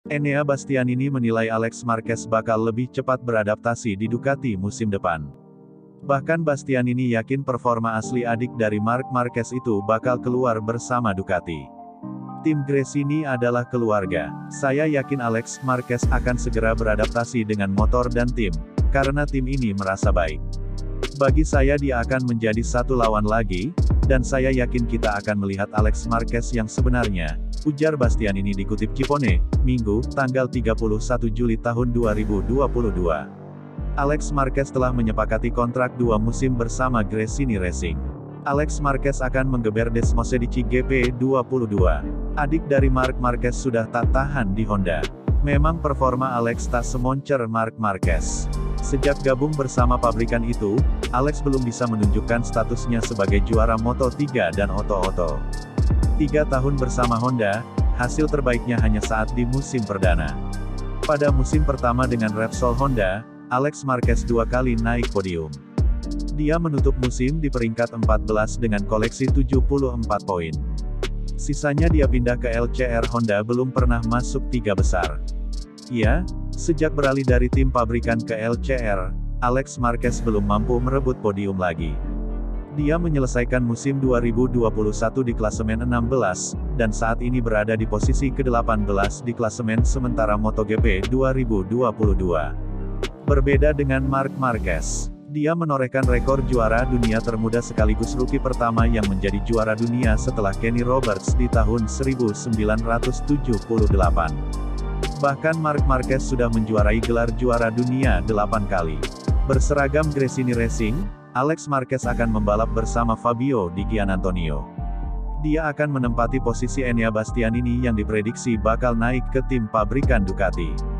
Enea Bastianini menilai Alex Marquez bakal lebih cepat beradaptasi di Ducati musim depan. Bahkan Bastianini yakin performa asli adik dari Marc Marquez itu bakal keluar bersama Ducati. Tim Gresini adalah keluarga. Saya yakin Alex Marquez akan segera beradaptasi dengan motor dan tim, karena tim ini merasa baik. Bagi saya dia akan menjadi satu lawan lagi, dan saya yakin kita akan melihat Alex Marquez yang sebenarnya, ujar Bastianini dikutip Ciccone, Minggu, tanggal 31 Juli tahun 2022. Alex Marquez telah menyepakati kontrak 2 musim bersama Gresini Racing. Alex Marquez akan menggeber Desmosedici GP22. Adik dari Marc Marquez sudah tak tahan di Honda. Memang performa Alex tak semoncer Marc Marquez. Sejak gabung bersama pabrikan itu, Alex belum bisa menunjukkan statusnya sebagai juara Moto3 dan Oto-Oto. 3 tahun bersama Honda, hasil terbaiknya hanya saat di musim perdana. Pada musim pertama dengan Repsol Honda, Alex Marquez 2 kali naik podium. Dia menutup musim di peringkat 14 dengan koleksi 74 poin. Sisanya dia pindah ke LCR Honda belum pernah masuk 3 besar. Ya, sejak beralih dari tim pabrikan ke LCR, Alex Marquez belum mampu merebut podium lagi. Dia menyelesaikan musim 2021 di klasemen 16, dan saat ini berada di posisi ke-18 di klasemen sementara MotoGP 2022. Berbeda dengan Marc Marquez, dia menorehkan rekor juara dunia termuda sekaligus rookie pertama yang menjadi juara dunia setelah Kenny Roberts di tahun 1978. Bahkan Marc Marquez sudah menjuarai gelar juara dunia 8 kali. Berseragam Gresini Racing, Alex Marquez akan membalap bersama Fabio Di Giannantonio. Dia akan menempati posisi Enea Bastianini yang diprediksi bakal naik ke tim pabrikan Ducati.